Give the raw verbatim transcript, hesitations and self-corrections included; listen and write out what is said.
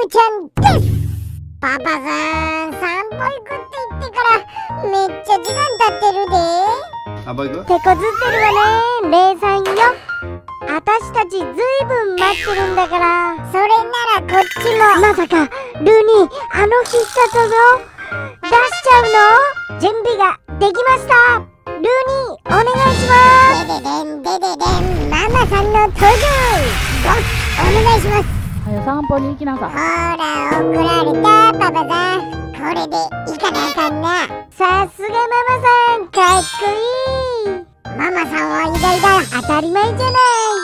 むちゃんです。パパさん、散歩行くって言ってからめっちゃ時間経ってるで。 散歩行く？ 手こずってるわね、レイさんよ。あたしたちずいぶん待ってるんだから。それならこっちも。まさかルニーあの必殺技を出しちゃうの？準備ができました。ルニーお願いします。デデデンデデデン、ママさんの登場。ボスお願いします。 はよ散歩に行きなさい。 ほら怒られたパパさん。これで行かなあかんな。さすがママさん、かっこいい。ママさんは偉大だ。当たり前じゃない。